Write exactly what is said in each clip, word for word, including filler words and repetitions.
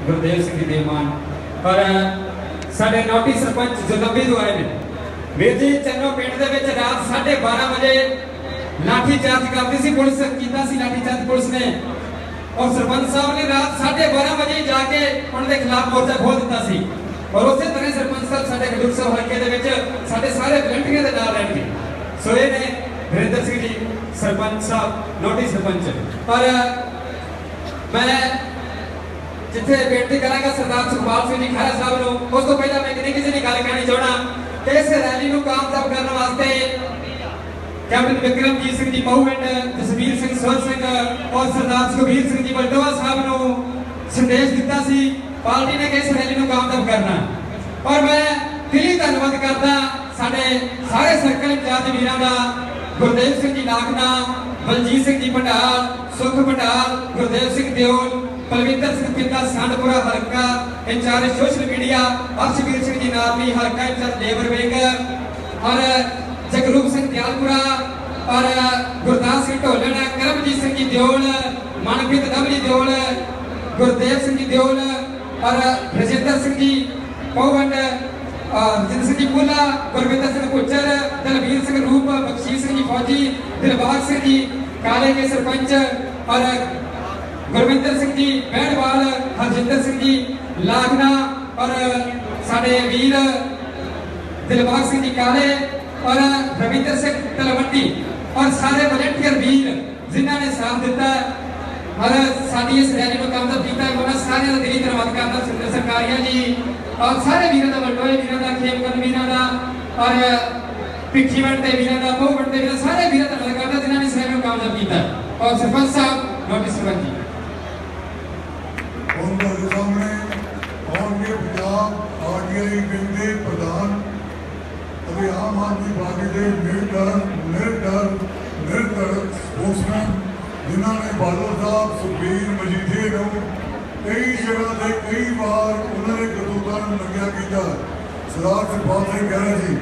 गुरदेव सिंह जी देमान पर साढ़े नौटी सरपंच जो लंबी तो आए वीर जी चन्नो पिंड दे विच रात साढ़े बारह बजे लाठी चार्ज करती सी पुलिस कीता सी लाठी चार्ज पुलिस ने और सरपंच साहब ने रात साढ़े बारह बजे जाके उनके खिलाफ मोर्चा खोल दिता सी और उस तरह सरपंच साहब साढ़े खडूर साहब हल्के दे विच साढ़े सारे वलंटियरां दे नाल रहणगे। सो ये ने हरिंदर सिंह जी सरपंच साहब नौटी सरपंच पर मैं जिथे बेनती करांगा सरदार सुखपाल सिंह जी खैरा साहब नूं उस तो पहला मैं किसी किसी गल कहनी चाहना कि इस रैली नूं कामयाब करने वास्ते कैप्टन विक्रमजीत सिंह जी पहुएंड जसवीर सिंह सोहल सिंह और सरदार सुखबीर सिंह जी बलटोआ साहब नूं संदेश दिता सी पार्टी ने किस रैली नूं कामयाब करना और मैं दिली धन्यवाद करदा साडे सारे सर्कल इंचार्ज वीरां दा गुरदेव सिंह जी नागना बलजीत सिंह जी भंडाल सुख भंडाल गुरदेव सिंह दियोल पलविंदर सिंह पिता सांडपुरा हल्का incharge social media Arshvir Singh ji Narni हल्का इंचार्ज लेबर विंग और जगरूप सिंह दयालपुरा और गुरदास सिंह ढोलन करमजीत सिंह जी दियोल मनप्रीत दमली दियोल गुरदेव सिंह जी दियोल और रजिंदर सिंह जी पौवंड जिंद सिंह जी पूला गुरविंदर सिंह गुज्जर दलवीर सिंह रूप बख्शीश सिंह जी फौजी दिलबाग सिंह जी काले के सरपंच और गुरविंदर सिंह जी बैठवाल हरजिंदर सिंह जी लागना और साडे वीर दिलबाग सिंह जी काले और रविंदर सिंह तलवंडी और सारे वॉलंटियर वीर जिन्होंने साथ दिता और साडी इस रैली को कामयाब किया उन्होंने सारे का दिली धन्यवाद करना सुंदर सरकारिया जी और सारे वीरों का वलटोए वीरों का खेमकंद वीरों का और पिखीवंड के वीरों का बहुवंड के वीरों सारे वीरों का धन्यवाद करता जिन्होंने इस रैली को कामयाब किया और सरपंच साहब नोटिस सरपंच जी उनके सामने और ये पंजाब आरटीआई विंग के प्रधान अभी आम आदमी पार्टी के निर्डर निर्डर निर्डर स्पोर्ट्समैन जिन्होंने बादल साहब सुखबीर मजीठे को कई जगह से कई बार उन्होंने करतूतां नूं नंगिया किया सरदार सुखपाल सिंह खैरा जी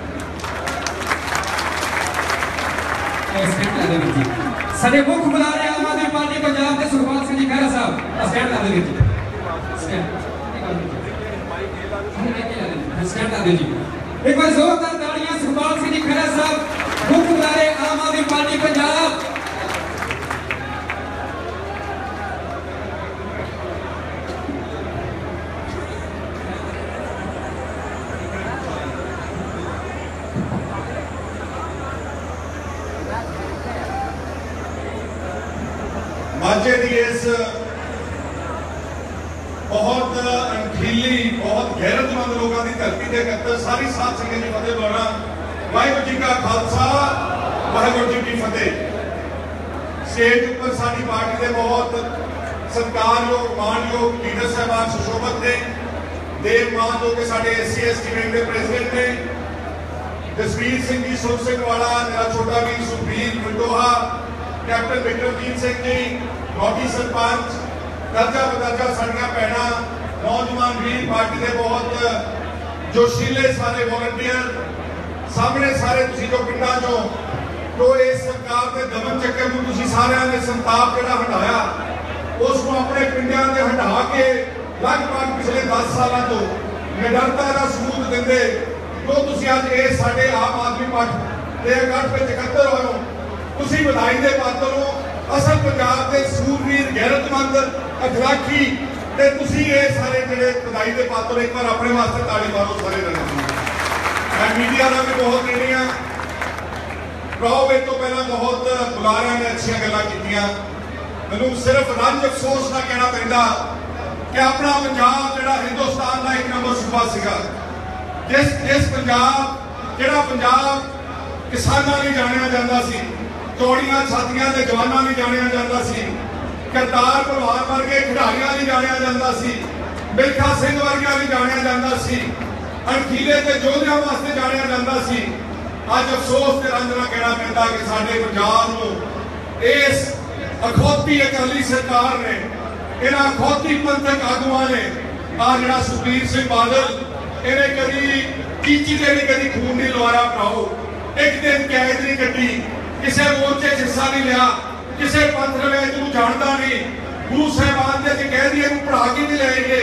साडे मुख बुलारे आम आदमी पार्टी पंजाब के सुखपाल सिंह जी खैरा साहब स्टैंड ला दे जी स्टैंड ला दे जी एक बार जोरदार तालियां सुखपाल सिंह जी खैरा साहब मुख बुलारे आम आदमी पार्टी पंजाब माझे की इस बहुत अनखीली बहुत गैरतमंद लोगों की धरती के इकट्ठे सारी साथ संगत की फतेह बुलाना वाहिगुरू जी का खालसा वाहिगुरू जी की फतेह। स्टेज पर साडी पार्टी के बहुत सत्कारयोग मानयोग लीडर साहबान सुशोभत ने देव मान जो कि साडे S C S T wing के प्रेसिडेंट ने जसवीर सिंह जी सुर सिंह वाला मेरा छोटा वीर सुखबीर बलटोहा कैप्टन विक्रमजीत सिंह जी नौटी सरपंच दर्जा बदर्जा साड़ियां भैन नौजवान वीर पार्टी के बहुत जोशीले सारे वॉलंटियर सामने सारे तुसी जो पिंडा चो तो इस सरकार के दमन चक्कर में तुसी सारिਆਂ ने संताप जिहड़ा हटाया उसको अपने पिंडियां दे हटा के लगभग पिछले दस सालों तो निडरता का सबूत देंदे जो तुसी अज ये साडे आम आदमी पार्टी के इकट्ठ में इकट्ठे होए हो तुसी बधाई दे पात्र हो। असल पंजाब के सूरवीर गैरतमंद अखलाकी ते तुसी ये सारे जिहड़े बधाई दे पात्र एक बार अपने वास्ते ताली मारो सारे रहे। मैं मीडिया का भी बहुत लेनी हाँ प्रॉब इस तो पहला बहुत बुलारिया ने अच्छी गल्लां कीतियां मैनूं सिर्फ रंज अफसोस ना कहना पैंदा कि अपना पंजाब जिहड़ा हिंदुस्तान का एक नंबर सूबा सीगा जिस जिस पंजाब जिहड़ा पंजाब किसानां लई जाणिया जांदा सी चौड़ियां छातियां के जवानों नहीं जानिया जाता सी करतार भलवान वर्गे खिडारियां नहीं जानिया जाता सी मिल्खा सिंह वर्गिया नहीं जानिया जाता सी अणखीले के योद्धियां वास्ते जानिया जाता सी अज अफसोस के रंज ना कहना पैंदा कि साडे पंजाब नूं इस अखौती अकाली सरकार ने इन्हां अखौती पंथक आगुआं ने आ जिहड़ा सुखबीर सिंह बादल इन्हें कभी चीची दे भी कभी खून नहीं लवाया भराओ एक दिन कैद नहीं कटी किसी मोर्चे हिस्सा नहीं लिया किसी पंथ रवैत जानता नहीं गुरु साहबान के कह दिए पढ़ा के नहीं लाए गए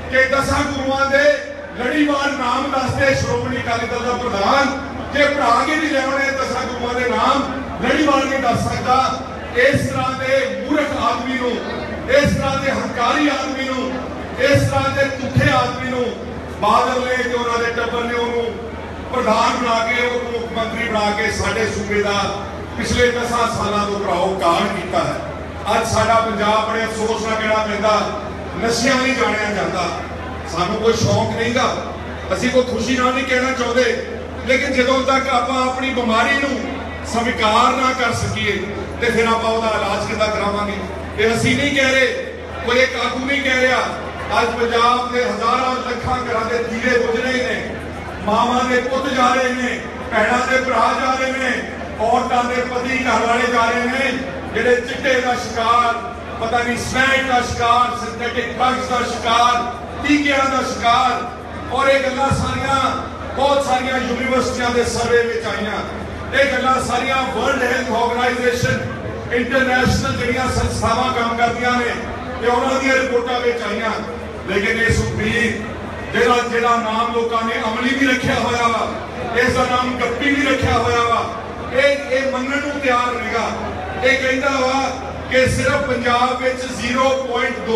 कि दसां गुरुआं दे लड़ीवार नाम दसदे श्रोमणी अकाली दल दा प्रधान जे पढ़ा के नहीं लियाने दसां गुरुआं दे नाम लड़ीवार नहीं दस सकता। इस तरह के मूर्ख आदमी नूं, इस तरह के हंकारी आदमी नूं, इस तरह के झूठे आदमी नूं बादल ने ते उन्हां दे टब्बर ने उहनूं प्रधान बना के मुख्यमंत्री बना के साडे सूबे का पिछले दसां सालों तो भराओ कांड किया है। अज साडा पंजाब बड़े अफसोस नाल कहना पैंदा नशियां नहीं जाणिया जाता। सानू कोई शौक नहीं गा, असीं कोई खुशी नाल नहीं कहना चाहते, लेकिन जदों तक आपां अपनी बीमारी नूं स्वीकार ना कर सकीए तो फिर आपां उहदा इलाज किद्दां करावांगे। ये असीं नहीं कह रहे, कोई एक आगू नहीं कह रहा। अज पंजाब के हज़ारां लखां घरां दे दीवे बुझ रहे ने, मावां दे पुत जा रहे हैं, भैणां दे भरा जा रहे हैं, औरतां दे पति घर वाले जा रहे हैं जिहड़े चिट्टे का शिकार, पता नहीं स्मैक का शिकार, सिंथेटिक ड्रग्स का शिकार, टीकियां का शिकार। और ये गल्लां सारियां बहुत सारियां यूनिवर्सिटियां दे सर्वे विच आईयां। ये गल्लां सारियां वर्ल्ड हेल्थ ऑर्गेनाइजेशन इंटरनेशनल जिहड़ियां संस्थावां काम करदियां ने ते उन्हां दी रिपोर्टां विच आईयां। लेकिन ये सुखबीर जिहड़ा जिहड़ा नाम लोगों ने अमली भी रखा होया वा, इसका नाम गप्पी भी रखा होया वा, ये ये मनण नूं तैयार रहेगा। ये कहता वा कि सिर्फ पंजाब विच जीरो पॉइंट दो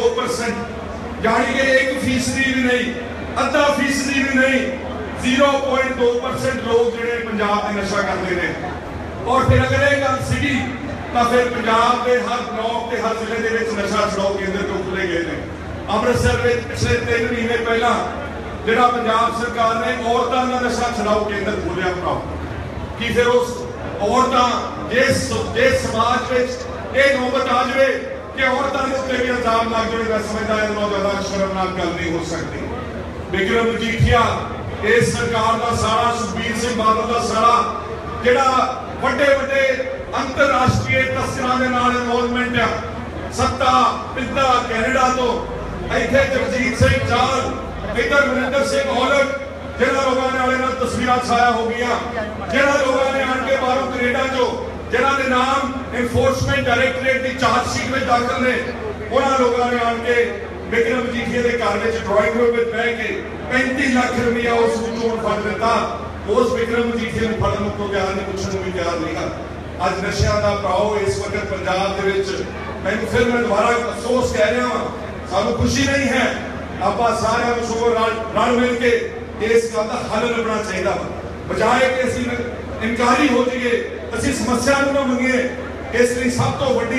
परसेंट यानी कि एक फीसदी भी नहीं, अद्धा फीसदी भी नहीं, जीरो पॉइंट दो परसेंट लोग जिहड़े पंजाब में नशा करते हैं। और फिर अगर ये गल सीगी तो फिर पंजाब के हर ब्लॉक के हर जिले के नशा छुड़ाओ केंद्र तो खुले गए हैं। अमृतसर में पिछले तीन महीने पहला जिहड़ा पंजाब सरकार ने औरतों का नशा छुड़ाओ केंद्र खोलिया भराओ कि फिर उस औरतां जिस जिस समाज में ये नौबत आ जाए कि औरतों के उत्ते भी इल्जाम लग जाए, मैं समझदा है इन्हों ज़्यादा शर्मनाक गल नहीं हो सकती। विक्रम मजीठिया इस सरकार का सारा, सुखबीर सिंह बादल का सारा जिहड़ा वड्डे वड्डे अंतरराष्ट्रीय तस्करां दे नाल इन्वॉल्वमेंट है, सत्ता पिता कैनेडा तो इत्थे जगजीत सिंह चाल, इधर मनिंदर सिंह औलख, जिन्होंने लोगों ने वाले तस्वीर छाया हो गई, जिन्होंने लोगों ने आके बाहरों कनेडा चो जिन्होंने नाम इनफोर्समेंट डायरेक्टरेट की चार्जशीट में दाखिल ने, उन्होंने लोगों ने आके विक्रम मजीठिया के घर में ड्राइंग रूम में बह के पैंती लाख रुपया उस चोण फड़ दिता। उस विक्रम मजीठिया को फड़न को तैयार नहीं, पूछने भी तैयार नहीं है। अज नशिया का भाव इस वक्त पंजाब के मैं फिर मैं दोबारा अफसोस कह रहा हूँ, सानू खुशी नहीं है। आप सारे सगों रल मिल के इस गल का हल लभना चाहिए, बजाए कि असीं इनकारी हो जाइए, असीं समस्या नूं ना मंगीए। इसलिए सब तो वड्डी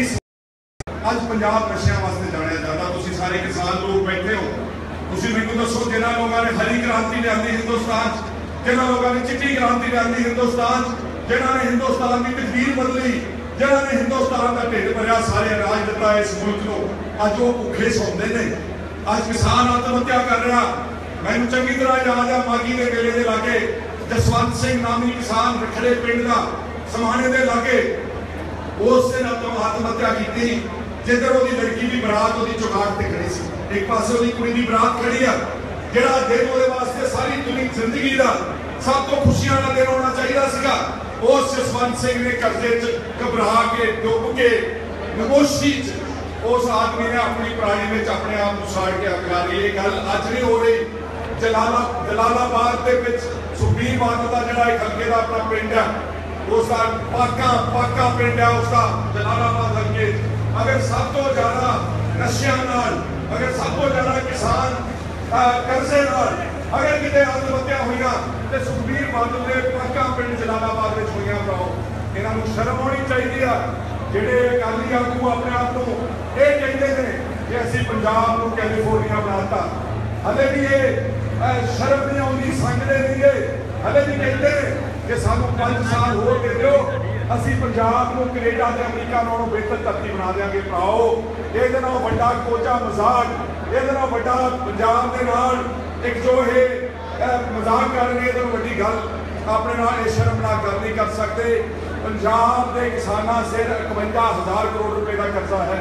अज पंजाब नशियां वास्ते जानिया जाता। तुसीं सारे किसान लोग बैठे हो, तुसीं मैनूं दसो जिन्हां लोगों ने हरी क्रांति लियांदी हिंदुस्तान, जिन्हां लोगों ने चिट्टी क्रांति लियांदी हिंदुस्तान, जिन्हां ने हिंदुस्तान की तकदीर बदली, जिन्होंने हिंदुस्तान का ढिड भरिया, सारे राज दिता इस मुल्क को, अज वो भुखे सौंदे ने। अज किसान आत्महत्या कर रहा। मैनूं चंगी तरह याद है मागी के मेले के लागे जसवंत सिंह नामी किसान रखड़े पिंड का समाने के लागे उस दिन आत्महत्या की, जिधर वो लड़की की बरात वो चौगाट से खड़ी सी, एक पास वो कुड़ी की बरात खड़ी है, जिहड़ा दिन वो वास्ते सारी दुनिया जिंदगी का सब तो खुशियां का दिन होना चाहिए सीगा। उस जसवंत सिंह ने कर्जे घबरा के डुब के नमोशी उस आदमी ने अपनी पराई में अपने आप को साड़ के अगला ली। ये गल अज नहीं हो रही। जलाला जलालाबाद के विच सुखबीर बादल का जिहड़ा एक हल्के का अपना पिंड है, उसका पाका पाका पिंड है उसका जलालाबाद हल्के। अगर सब तो ज्यादा नशियां नाल, अगर सब तो ज्यादा किसान कर्जे नाल अगर किते आत्महत्या हुई तो सुखबीर बादल ने पाका पिंड जलालाबाद में हुई। भराओ इन्हों शर्म होनी चाहिए। जिहड़े अकाली आगू अपने आप को ये कहते हैं कि असीं पंजाब को कैलीफोर्निया बनाता, हले भी ये शर्म नहीं आती, संगते नहीं गए, हले भी कहते हैं कि सानू पांच साल होर दे दो, असीं पंजाब को कनेडा ते अमरीका नालों बेहतर धरती बना देंगे। भराओ ये वड्डा कोचा मजाक, ये वड्डा पंजाब के नाल एक जो है मजाक कर रहे हैं, वड्डी गल अपने नाल ये शर्म ना गल नहीं कर सकते। पंजाब के किसानों सिर इकवंजा हज़ार करोड़ रुपए का कर्जा है।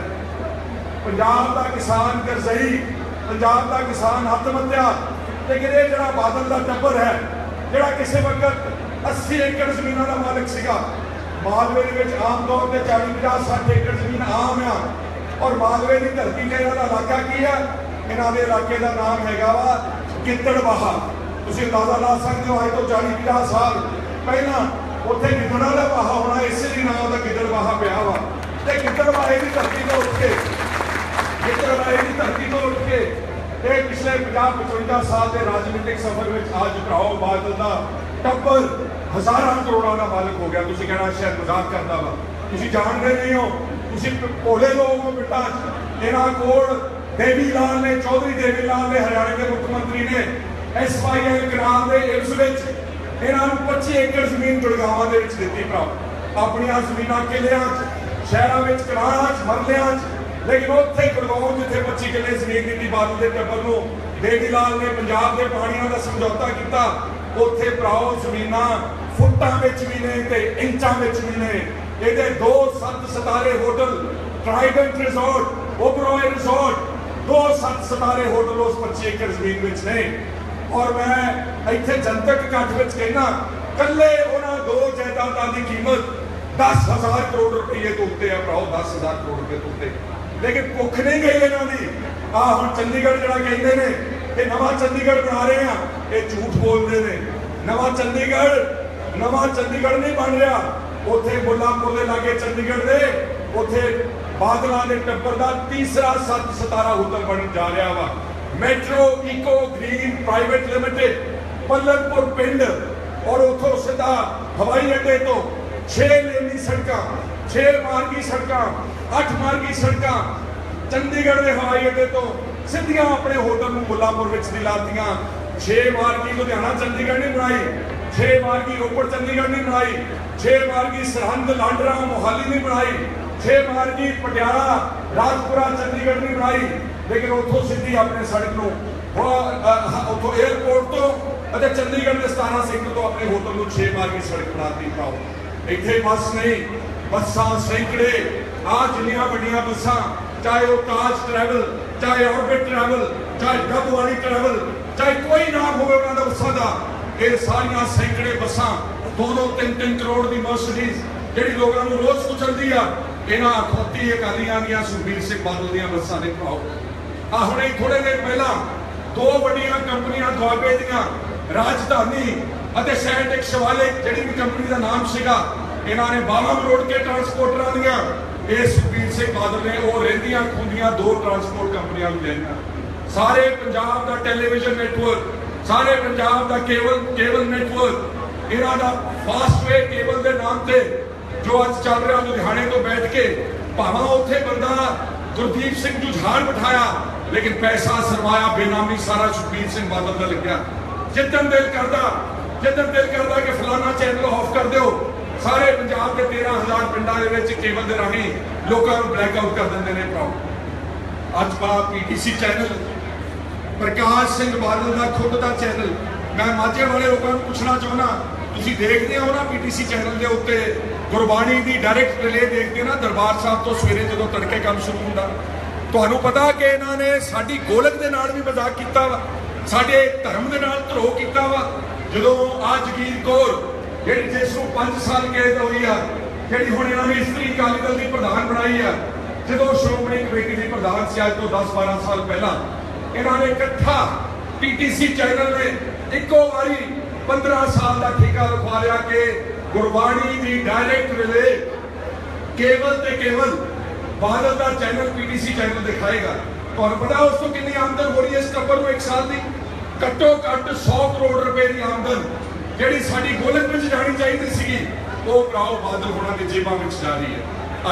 पंजाब का किसान कर्जई, पंजाब का किसान आत्महत्या। लेकिन ये जो बादल का टब्बर है, जोड़ा किसी वक्त अस्सी एकड़ जमीनों का मालिक सीगा, मालवे के आम तौर पर चालीस पचास सठ एकड़ जमीन आम आ, और मालवे की धरती का इलाका की है इन्हां दे इलाके का नाम हैगा वा गिद्दड़बाहा। तुसीं अंदाजा ला सकते हो, अज तो चालीस पचास साल पहला उत्थे गिद्दड़ां दा बाहा होना, इसे ही नाम का गिद्दड़बाहा पिया वा। ते गिद्दड़बाहे की धरती तो उठ के गिद्दड़बाहे की धरती तो उठ के ते पिछले पचास पचवंजा साल के राजनीतिक सफर में अज भराओ बादल का टब्बर हज़ारां करोड़ों का मालिक हो गया। तुसीं कहना शायद मजाक करता वा, तुसीं जानते नहीं हो, तुसीं भोले लोग हो पिंडां च। इन्हां कोल देवी लाल ने, चौधरी देवी लाल ने, हरियाणा के मुख्यमंत्री ने एस वाई एल कनाल के इस विच इन्हां नूं पच्ची एकड़ जमीन गुड़गांव दे विच दित्ती भरा, अपनियां जमीनां किलियां च, शहरां विच कनालां च, मरलियां च। लेकिन उत्थे गुड़गांव जिथे पच्ची किले जमीन दी बादल के टब्बर नूं देवी लाल ने पंजाब के पानियां का समझौता किया, उत्थे भराओ जमीनां फुटां विच भी ने ते इंचां विच भी ने। इहदे दो सत्त सितारे hotel, Trident resort, Oberoi resort, दो सत्त सितारे होटल उस पच्ची एकड़ जमीन विच ने। और मैं इत्थे जनतक इकट्ठ विच कहना, कल्ले उन्हां दो जायदादां दी कीमत दस हजार करोड़ रुपये तो उत्ते है भराओ, दस हजार करोड़ रुपये तो उत्ते। लेकिन भुख नहीं गई इन्हां दी। आ हुण चंडीगढ़ जिहड़ा कहंदे ने कि नवां चंडीगढ़ बना रहे हैं, ये झूठ बोलते हैं। नवां चंडीगढ़ नवां चंडीगढ़ नहीं बन रहा। उत्थे मुल्लांपुर के लागे चंडीगढ़ दे उत्थे बादलों के टब्बर का तीसरा सत्त सितारा होटल बन जा रहा वा। Metro eco green private limited Pallanpur पिंड, और उतो सीधा हवाई अड्डे तो छे लेनी सड़क, छे मार्गी सड़क, अठ मार्गी सड़क चंडीगढ़ के हवाई अड्डे तो सीधियां अपने होटल में मुल्लांपुर विच दिलातियां। छे मार्गी लुधियाना चंडीगढ़ नहीं बनाई, छे मार्गी रोपड़ चंडीगढ़ नहीं बनाई, छे मार्गी सरहंद लांडरा मोहाली नहीं बनाई, छे मार्गी पटियाला राजपुरा चंडीगढ़ नहीं बनाई। लेकिन उतो सीधी अपने सड़क नूं उतो एयरपोर्ट तो चंडीगढ़ के सतारा सेक्टर तो अपने होटल में छे मार्गी सड़क बनाती पाओ। इत्थे बस नहीं, बसां सैकड़े, आ जिन्नियां वड्डियां बसां, चाहे वो ताज ट्रैवल, चाहे ऑर्बिट ट्रैवल, चाहे डबवाली ट्रैवल, चाहे कोई नाम हो बसा का, ये सारिया सैकड़े बसा दो दो तीन तीन करोड़ की मर्सिडीज जी लोगों को रोज कुचलती है, इन्होंने अखौती अकालियां दी सुखबीर सिंह बादल दी बसा ने पाओ। आ हुणे थोड़े दिन पहला दो बड़ियां कंपनियां दुआबे दियां राजधानी अते सैंड एक शिवालिक जिहड़ी भी कंपनी का नाम सीगा, इन्होंने बारह करोड़ के ट्रांसपोर्टर दियां ये सुखबीर सिंह बादल ने वो रहिंदियां खुंदियां दो ट्रांसपोर्ट कंपनियां लैनियां। सारे पंजाब का टैलीविजन नेटवर्क, सारे पंजाब का केबल केबल नेटवर्क, इन्हां दा फास्टवे केबल के नाम से जो अज चल रहा लुधियाने तो बैठ के, भावें उत्थे बंदा गुरदीप सिंह जुझार बिठाया, लेकिन पैसा सरमाया बेनामी सारा सुखबीर सिंह बादल का लग्या। जिदन दिल करता जिदन दिल करता कि फलाना चैनल ऑफ कर दो, सारे पंजाब के तेरह हजार पिंडा केबल के राही लोगों को ब्लैकआउट कर देंगे ने भराओ। अज पा पीटीसी चैनल प्रकाश सिंह बादल का खुद का चैनल, मैं माझे वाले लोगों को पूछना चाहना, तुसीं देखते हो ना पीटीसी चैनल के उत्ते गुरबाणी की डायरैक्ट रिले देखते ना दरबार साहब तो सवेरे जो तड़के काम शुरू होंदा, तुहानूं पता कि इन्होंने साडी गोलक के नाल भी मजाक किया वा, साडे धर्म के नाल धरो किया वा। जो आ जगीर कौर जी जिस पांच साल कैद हुई है, जी हुण इन्होंने इस्त्री अकाली दल की प्रधान बनाई है, जो श्रोमणी कमेटी की प्रधान से अज तो दस बारह साल पहला, इन्होंने इकट्ठा पीटीसी चैनल ने इको बारी पंद्रह साल का ठेका लिखवा लिया कि गुरबाणी की डायरैक्ट रिले केवल ते केवल बादल का चैनल पीटीसी चैनल दिखाएगा। तो पता उस तो कितनी आमदन हो रही है इस टब्बर को एक साल की, घट्टो घट्ट सौ करोड़ रुपए की आमदन जी साड़ी गोलक में जानी चाहिए सी, वो भराओ बादल होना की जेबा में जा रही है।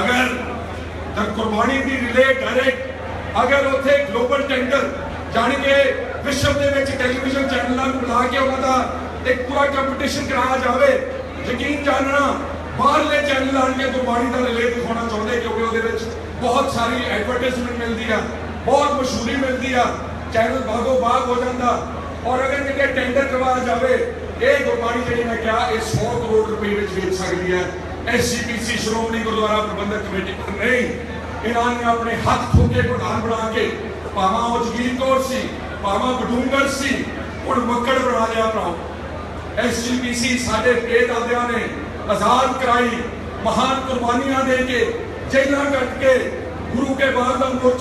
अगर गुरबाणी की रिले डायरैक्ट, अगर उथे ग्लोबल टेंडर जाने के विश्व के टैलीविजन चैनलों को बुला के उन्होंने एक पूरा कंपटीशन कराया जाए, यकीन जानना बाहरले चैनल आके गुरबाणी का रिले दिखाना चाहते, क्योंकि वो बहुत सारी एडवरटाइजमेंट मिलती है, बहुत मशहूरी मिलती है, चैनल बागो बाग हो जाता। और अगर कितने टेंडर करवाया जाए, ये गुरबाणी जी मैं क्या ये सौ करोड़ रुपए में बेच सकती है। S C P C Shiromani Gurdwara Prabandhak committee पर नहीं, इन्होंने अपने हाथ ठोके प्रधान बना के भावा वो जगीर कौर सी, भावा बडूंगर सी, और मक्कड़ बना लिया भराओ। एस सी पी सी साढ़े पे दादिया ने आजाद कराई, महान कुर्बानियां दे के जेलों कट के गुरु के बाद का मोर्चा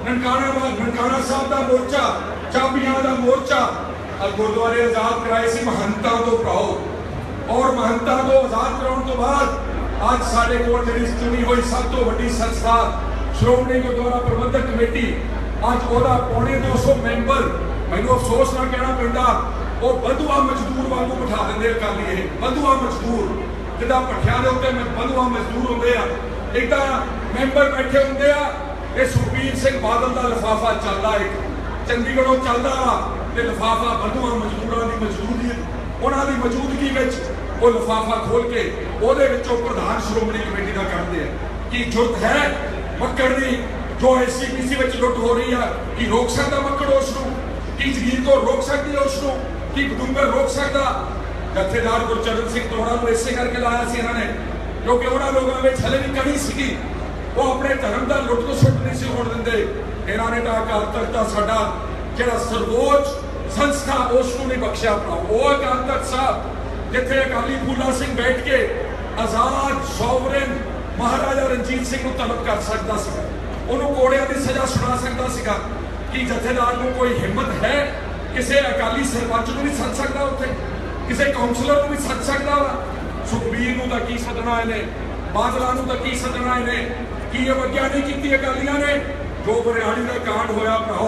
ननकाना ननकाना साहब का मोर्चा, चाबियां का मोर्चा और गुरुद्वारे आजाद कराए सी महंता तो भराओ, और महंता को आजाद कराने तो बाद आज साढ़े कोल जिहड़ी चुनी हुई सब तो वड्डी संस्था श्रोमणी गुरुद्वारा प्रबंधक कमेटी आज ओहदा पौने दो सौ मैंबर, मैनूं अफसोस ना कहना पैंदा, वो बंधुआ मजदूर वांगू बिठा देंगे अकाली। ये बंधुआ मजदूर जिदा भट्ठियां दे उत्ते बंधुआ मजदूर होंदे आ, इदा मैंबर बैठे होंदे आ। ये सुखबीर सिंह बादल का लिफाफा चलदा, एक चंडीगढ़ों चलदा ते लिफाफा बंधुआ मजदूरां दी मजदूरी उन्हां दी मौजूदगी विच वो लिफाफा खोल के ओहदे विचों प्रधान श्रोमणी कमेटी का करते हैं। कि जुर्त है मक्कड़ दी जो एस सी पी सी विच लुट हो रही है, कि रोक सकता मक्कड़ उसनूं, कि जगीर को रोक सकती है उसनूं, कि बडूंगर रोक सकता। जथेदार गुरचरण सिंह तोड़ा को इसे करके लाया सी इन्होंने, क्योंकि उन्होंने लोगों में हले भी कमी सी, वो अपने धर्म का लुट तो सुट नहीं सी होण दिंदे। इन्होंने तो अकाल तख्त दा साडा जिहड़ा सर्वोच्च संस्था उसनूं नहीं बख्शिया अपना। वो अकाल तख्त साहब जिथे अकाली फूला सिंह बैठ के आजाद सॉवरेन महाराजा रणजीत सिंह को तलब कर सकता सी, उन्होंने कोड़ियां की सजा सुना सकता सीगा। कि जथेदार को कोई हिम्मत है किसी अकाली सरपंच को नहीं सद सकता, उत्थे किसी काउंसलर को भी सद सकता वा। सुखबीर नूं तां की सदना इन्हें, बादलों नूं तां की सदना इन्हें, की अवज्ञा नहीं की अकालियां ने। जो बरियाली का कांड होया भराओ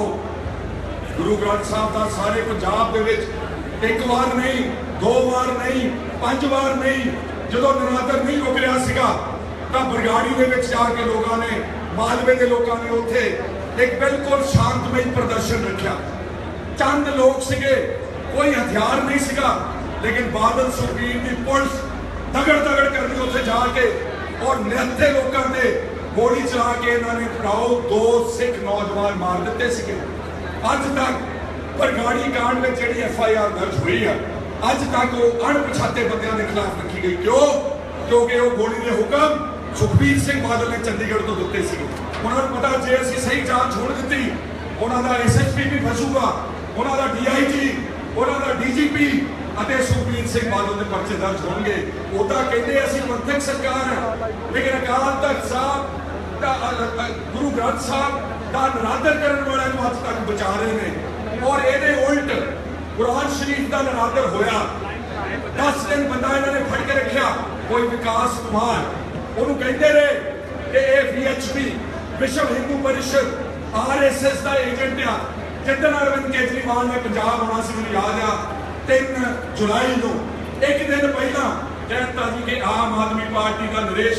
गुरु ग्रंथ साहब का सारे पंजाब दे विच एक बार नहीं, दो बार नहीं, पांच बार नहीं, जो निरादर नहीं रुक रहा सीगा तां बरगाड़ी दे विच जाके लोगों ने, मालवे के लोगों ने उत्थे एक बिल्कुल शांतमय प्रदर्शन रखा। चंद लोग सीगे, कोई हथियार नहीं सीगा, लेकिन बादल सुखबीर की पुलिस दगड़ दगड़ करनी उत्थे जाके और निहत्थे लोगों ने गोली चला के इन्होंने भराओ दो सिख नौजवान मार दिते सीगे। अज तक बरगाड़ी कांड में जिहड़ी एफ आई आर दर्ज हुई है, अज तक वो अणपछाते बंदियां के खिलाफ रखी गई। क्यों? क्योंकि वो गोली के हुक्म सुखबीर सिंह बादल ने चंडीगढ़ तो दिते सीगे। उन्होंने पता जे असीं सही जांच होण दित्ती, उन्होंने एस एच पी भी फसूगा, उन्होंने डी आई जी, उन्होंने डी जी पी ਅਤੇ ਸੁਖਬੀਰ ਸਿੰਘ ਬਾਦਲ ਦੇ ਪਰਚੇ ਦਰਜ ਹੋਣਗੇ। ਉਹ ਤਾਂ ਕਹਿੰਦੇ ਅਸੀਂ ਪੰਥਕ ਸਰਕਾਰ ਹੈ, ਲੇਕਿਨ ਅਕਾਲ ਤਖਤ ਸਾਹਿਬ ਦਾ ਗੁਰੂ ਗ੍ਰੰਥ ਸਾਹਿਬ ਦਾ ਨਿਰਾਦਰ ਕਰਨ ਵਾਲਿਆਂ ਨੂੰ ਅੱਜ ਤੱਕ ਬਚਾ ਰਹੇ ਨੇ। ਔਰ ਇਹਦੇ ਉਲਟ ਕੁਰਾਨ ਸ਼ਰੀਫ ਦਾ ਨਿਰਾਦਰ ਹੋਇਆ, दस दिन बंदा इन्होंने फड़ के रखा, कोई विकास कुमार, ਉਹਨੂੰ ਕਹਿੰਦੇ ਰਹੇ कि ਇਹ V H P Vishwa Hindu Parishad R S S का एजेंट आ। जिदन अरविंद केजरीवाल ने पंजाब आना सी, मैनूं याद आ तीन जुलाई को एक दिन पहला कहता जी कि आम आदमी पार्टी का नरेश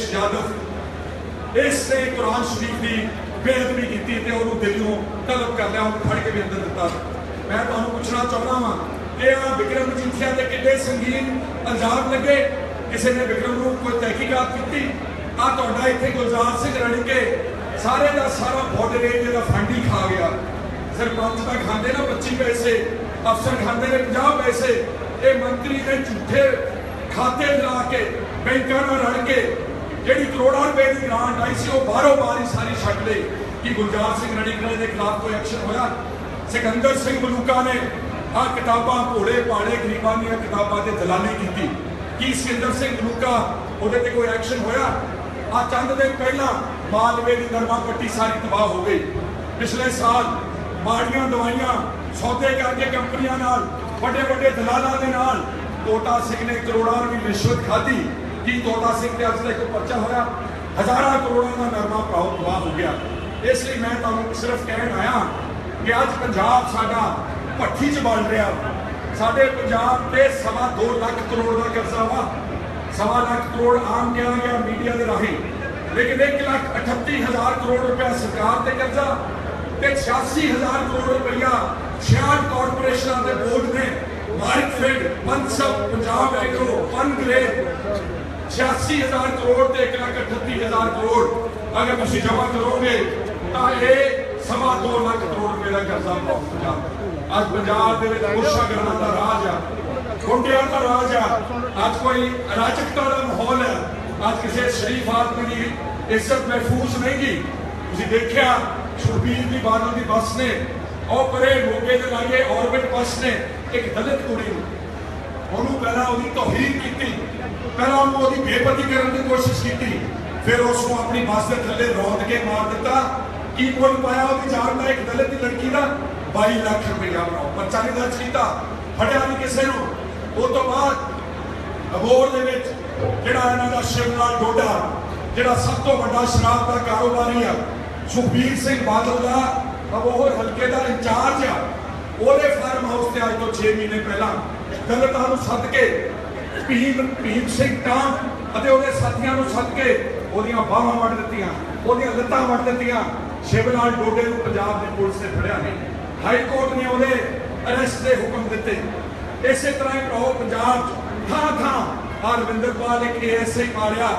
यादव इसने कुरान शरीफ की बेअदबी की, दिल्लियों तलब कर लिया, फड़ के भी अंदर दिता। मैं तुहानूं पुछना चाहना वा कि आ विक्रम मजीठिया के कितने संगीन इल्जाम लगे, किसी ने विक्रम को कोई तहकीकात की? आ तुहाडा इत्थे गुलजार सिंह रणके सारे का सारा बॉर्डर एरिया का फंड ही खा गया। सरपंच का खाते ना पच्ची पैसे, अफसर खाते ने पचास पैसे, ये मंत्री ने झूठे खाते ला के बैंकों में रल के जी करोड़ों रुपए की ग्रांट आई सी, बारों बार ही सारी छट ली। कि गुलजार सिंह रणीकले के खिलाफ कोई एक्शन होया? सिकंदर सिंह मलूका ने आ किताबां भोले भाले गरीबां दी किताबां ते दलाली की, कि सिकंदर सिंह मलूका उहदे ते कोई एक्शन होया? आ चंद दिन पहला मालवे की नरमा पट्टी सारी तबाह हो गई। पिछले साल माड़ियां दवाइयां सौदे करके कंपनियां नाल बड़े बड़े दलालों के नाल तोता सिंह ने करोड़ों की रिश्वत खाधी। कि तोता सिंह के अज तक पर्चा होया? हजारों करोड़ों का नरमा भाव तबाह हो गया। इसलिए मैं तुहानूं सिर्फ कहण आया कि अज पंजाब साडा भट्ठी च बन रहा, साडे पंजाब ते सवा दो लाख करोड़ का कर्जा वा। सवा लाख करोड़ आम कहा गया मीडिया के राही, लेकिन एक लाख अठत्ती हज़ार करोड़ रुपया सरकार ते कर्जा ते छियासी हज़ार करोड़ रुपया छियाठ कॉरपोरेशन के बोर्ड ने मार्कफेड पंचसप पंजाब एग्रो पनग्रेड छियासी हज़ार करोड़ ते एक लाख अठत्ती हज़ार करोड़ अगर तुम जमा करोगे तो यह सवा दो लाख करोड़ रुपए का कर्जा पंजाब। अज पंजाब के गुरशागरां का राज आ, गुंडियां का राज आ, अज कोई अराजकता का माहौल है। अज किसी शरीफ आदमी की इज्जत महफूज नहीं गी। तुसीं देखिया सुखबीर की बादल की बस ने और परे मोगे के लागे ऑर्बिट बस ने एक दलित कुड़ी उन्होंने पहला उसकी तौहीन की, पहला उन्होंने उसकी बेपती करने की कोशिश की, फिर उसको अपनी बस के थले रौंद के मार दिता। की मुल पाया वो जान का एक दलित लड़की का बाई लाख रुपया बनाओ पर्चा नहीं दर्ज किया फड़िया नहीं किसी को। उस तो बाद अबोहर दे विच जिहड़ा इन्हां दा शिवलाल डोडा जिहड़ा सब तो बड़ा शराब का कारोबारी है सुखबीर सिंह बादल का अबोहर हल्के का इंचार्ज आ ਉਹਦੇ फार्म हाउस से अज तो छे महीने पहला दलितां नूं सद के भीम भीम सिंह टांग ਅਤੇ ਉਹਦੇ ਸਾਥੀਆਂ ਨੂੰ ਸੱਦ ਕੇ ਉਹਦੀਆਂ ਬਾਹਾਂ ਵੱਢ ਦਿੱਤੀਆਂ ਉਹਦੀਆਂ ਲੱਤਾਂ ਵੱਢ ਦਿੱਤੀਆਂ। ਸ਼ਿਵਲਾਲ ਡੋਡੇ ਨੂੰ ਪੰਜਾਬ ਦੀ ਪੁਲਿਸ ਨੇ ਫੜਿਆ ਨਹੀਂ, ਹਾਈ ਕੋਰਟ ਨੇ ਉਹਦੇ ਅਰੈਸਟ ਦੇ ਹੁਕਮ ਦਿੱਤੇ। ਇਸੇ ਤਰ੍ਹਾਂ ਹੀ ਭਰਾਓ ਪੰਜਾਬ 'ਚ ਥਾਂ ਥਾਂ ਆ ਰਵਿੰਦਰਪਾਲ ਇੱਕ ਏਐਸਆਈ ਮਾਰਿਆ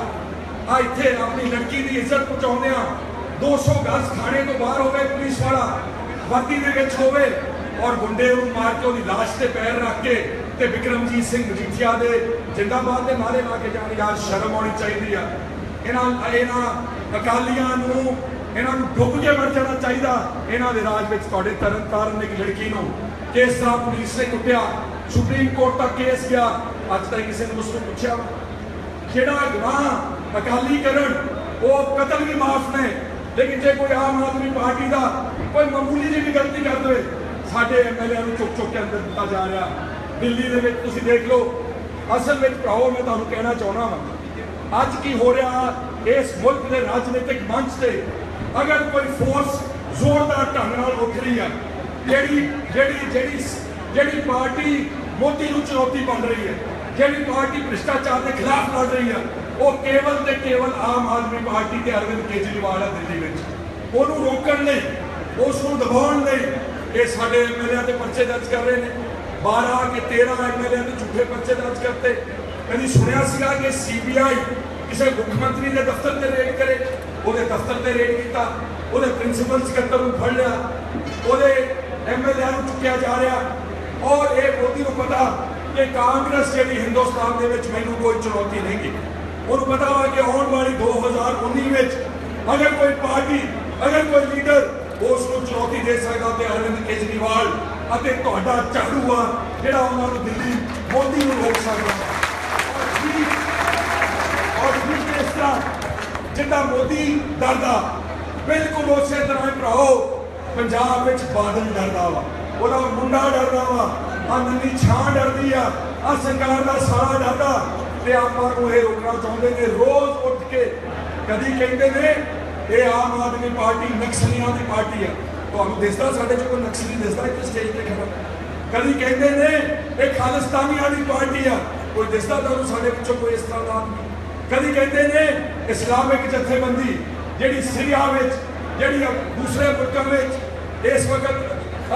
ਆ ਇੱਥੇ ਆਪਣੀ ਲੜਕੀ ਦੀ ਇੱਜ਼ਤ ਪਹੁੰਚਾਉਂਦਿਆਂ दो सौ गज खाने तो बाहर होवे पुलिस वाला वर्दी दे विच होवे और गुंडे नूं मार के उहदी लाश ते पैर रख के ते विक्रमजीत सिंह मजीठिया दे जिंदाबाद दे नारे ला के जाण। यार शर्म आउणी चाहीदी आ इन्हां इन्हां अकालियां नूं इन्हां नूं डुब के मर जाना चाहिदा। इन्हां दे राज विच तुहाडे तरन ताਰਨ एक लड़की नूं किस तरह पुलिस ने कुटिया सुप्रीम कोर्ट तक केस गया। अज तक किसी ने उसको पूछा जिहड़ा गुनाह अकाली करन वो कतल भी माफ ने, लेकिन जो कोई आम आदमी पार्टी का कोई मामूली जी भी गलती कर दे साडे एमएलए नूं चुक चुक के अंदर दिता जा रहा। दिल्ली दे विच तुसीं देख लो। असल में भराओ मैं तुहानूं कहना चाहुंदा वां अज की हो रहा इस मुल्क के राजनीतिक मंच से अगर कोई फोर्स जोरदार ढंग नाल उठ रही है जिहड़ी जिहड़ी जिहड़ी जिहड़ी पार्टी मोदी नूं चुनौती बन रही है, जिहड़ी पार्टी भ्रिष्टाचार के खिलाफ लड़ रही है, वो केवल ते केवल आम आदमी पार्टी के अरविंद केजरीवाल है। दिल्ली में उन्होंने रोकण लई उसनूं दबाउण लई ये साडे एमएलए ते पर्चे दर्ज कर रहे हैं। बारह के तेरह एमएलए ते झूठे पर्चे दर्ज करते। कभी सुनिया सीगा कि सीबीआई किसी मुख्यमंत्री के दफ्तर से रेड करे, वो दफ्तर से रेड किया, वो प्रिंसीपल सकत्तर नूं फड़ लिया, वो एमएलए नूं चुक्या जा रहा। और ये मोदी नूं पता कि कांग्रेस जी हिंदुस्तान के विच मैनूं कोई चुनौती नहीं गी। उन्होंने पता हुआ कि आने वाली दो हज़ार उन्नीस में अगर कोई पार्टी अगर कोई लीडर उसको चुनौती दे सकता तो अरविंद केजरीवाल अते तुहाडा झाड़ू आ जिहड़ा उन्होंने दिल्ली मोदी नूं रोक सकता। और फिर इस तरह जिद्दां मोदी डरदा बिल्कुल उस तरह भराओ पंजाब विच बादल डरदा वा, उहदा मुंडा डरदा वा, आ नन्नी छां डरदी आ, आ सरकार दा सारा डरदा। आपां नूं ये रोकना चाहुंदे ने रोज उठ के कदी कहंदे ने ये आम आदमी पार्टी नक्सलियां की पार्टी है। तुहानूं दिसदा साडे च कोई नक्सली दिसदा इत्थे स्टेज ते खड़ा? कदी कहंदे ने ये खालिस्तानियां की पार्टी है, कोई दिसदा तुहानूं साडे विचों कोई इस तरह दा आदमी? कदी कहंदे ने इस्लामिक जथेबंदी जिहड़ी सीरिया विच जिहड़ी दूसरे मुल्कां विच इस वक्त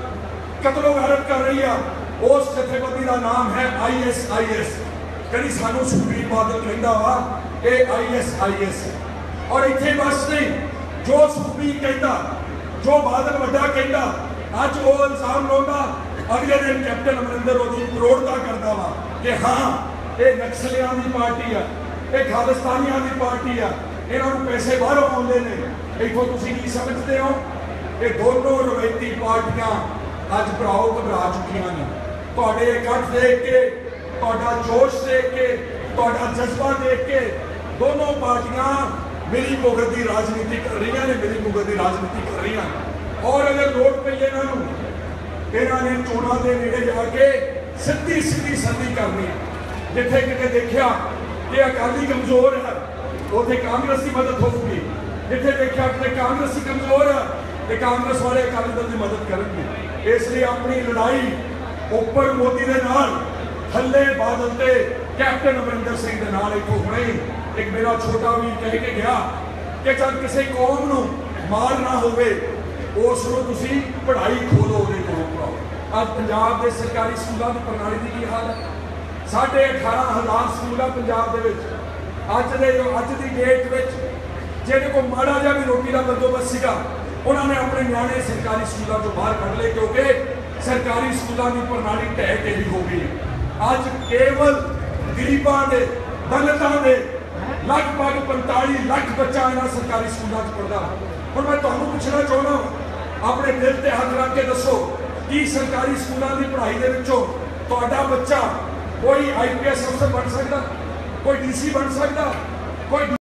कतलो गारत कर रही है, उस जथेबंदी का नाम है आई एस आई एस। कभी सानू सुखबीर बादल कहता वा ये आई एस आई एस। और इतने बस नहीं जो सुखबीर कहता जो बादल वड्डा कहता अज वो इल्जाम लाउंदा, अगले दिन कैप्टन अमरिंदर उहदी प्रौढ़ता करता वा कि हाँ ये नक्सलियां की पार्टी है, ये खालिस्तानियां की पार्टी है, इन्हां नूं पैसे बाहरों आउंदे ने। इत्थों तुसीं की समझते हो? ये दोनों रवायती पार्टियां अज भराओ घबरा चुकियां ने। तुहाडे इकट्ठ देख के तुहाडा जोश देख के तुहाडा जज्बा देख के दोनों पार्टियां मिली भुगत की राजनीति कर रही हैं, मिली भुगत की राजनीति कर रही हैं। और अगर लोड़ पई इन्हां नूं इन्हां ने चोणां दे नेड़े जाके सीधी सीधी संधि करनी है। जिथे किते देखिया कि अकाली कमजोर है उत्थे कांग्रेस की मदद होगी, जिथे देखिया कि कांग्रेस कमजोर है तो कांग्रेस वाले अकाली दल की मदद करेंगे। इसलिए अपनी लड़ाई ऊपर मोदी के नाल थले बादल ते कैप्टन अमरिंदर सिंह के नाल इत्थों हुणे एक मेरा छोटा वीर कह के गया कि जब किसी कौम नूं मारना होवे उसनूं तुसीं पढ़ाई खोलो उहदे कोलों पढ़ाओ। अज पंजाब के सरकारी स्कूलों की प्रणाली की की हाल है? साढ़े अठारह हज़ार स्कूल है पंजाब दे विच। अज दे अज दी डेट विच जिहड़े कोई माड़ा जिहा भी रोटी का बंदोबस्त सीगा उन्होंने अपने न्याणे सरकारी स्कूलों चों बाहर कढ लए क्योंकि सरकारी स्कूलों की प्रणाली ढह ढेरी हो गई। अज केवल गरीबां दे दलितां दे लगभग पैंताली लाख बच्चा इन्हां सरकारी स्कूलों च पढ़दा। हुण मैं तुहानूं पुछना चाहुंदा अपने दिल ते हथ रख के दसो कि सरकारी स्कूलों की पढ़ाई दे विचों तुहाडा बच्चा कोई आई पी एस अफसर बन सकदा, कोई डी सी बन सकदा, कोई